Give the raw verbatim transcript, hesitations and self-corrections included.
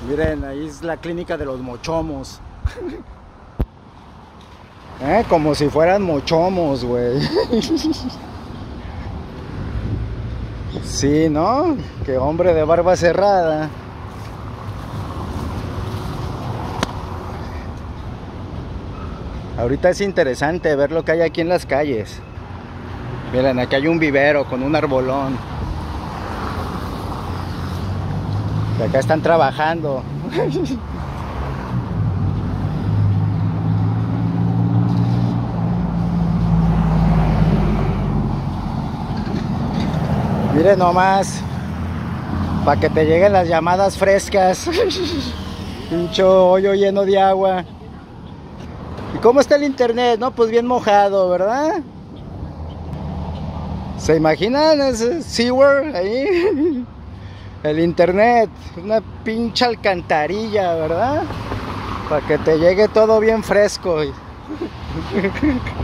Miren, ahí es la clínica de los mochomos. ¿Eh? Como si fueran mochomos, güey. Sí, ¿no? Qué hombre de barba cerrada. Ahorita es interesante ver lo que hay aquí en las calles. Miren, aquí hay un vivero con un arbolón. Y acá están trabajando. Miren nomás, para que te lleguen las llamadas frescas. Pincho hoyo lleno de agua. ¿Y cómo está el internet? No, pues bien mojado, ¿verdad? ¿Se imaginan ese SeaWorld ahí? El internet, una pinche alcantarilla, ¿verdad? Para que te llegue todo bien fresco.